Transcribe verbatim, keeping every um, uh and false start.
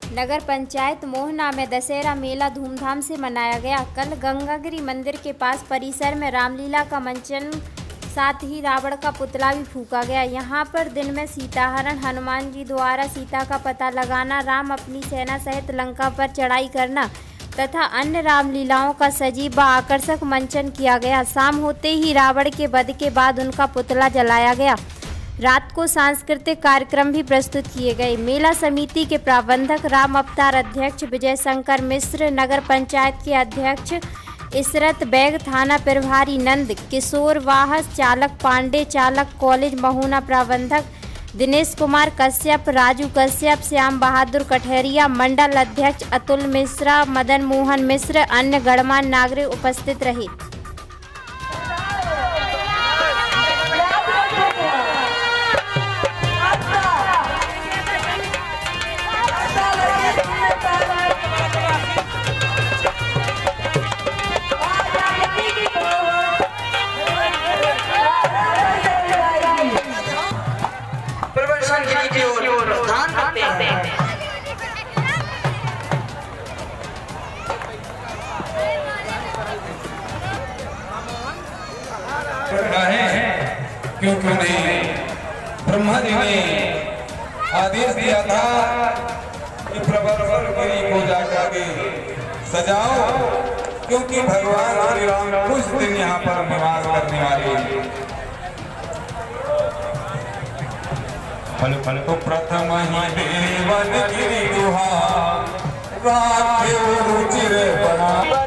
नगर पंचायत मोहना में दशहरा मेला धूमधाम से मनाया गया। कल गंगागिरी मंदिर के पास परिसर में रामलीला का मंचन, साथ ही रावण का पुतला भी फूंका गया। यहाँ पर दिन में सीताहरण, हनुमान जी द्वारा सीता का पता लगाना, राम अपनी सेना सहित लंका पर चढ़ाई करना तथा अन्य रामलीलाओं का सजीव व आकर्षक मंचन किया गया। शाम होते ही रावण के वध के बाद उनका पुतला जलाया गया। रात को सांस्कृतिक कार्यक्रम भी प्रस्तुत किए गए। मेला समिति के प्रबंधक राम अवतार, अध्यक्ष विजय शंकर मिश्र, नगर पंचायत के अध्यक्ष इसरत बेग, थाना प्रभारी नंद किशोर वाहस, चालक पांडे, चालक कॉलेज महुना प्रबंधक दिनेश कुमार कश्यप, राजू कश्यप, श्याम बहादुर कठेरिया, मंडल अध्यक्ष अतुल मिश्रा, मदन मोहन मिश्र, अन्य गणमान्य नागरिक उपस्थित रहे। क्योंकि उन्हें ब्रह्मा जी ने आदेश दिया था कि प्रबल गिरी को जाकर के सजाओ, क्योंकि भगवान श्री राम कुछ दिन यहाँ पर निवास करने वाले हैं। तो प्रथम ही देवन गिरी गुहा राखे रुचिर बना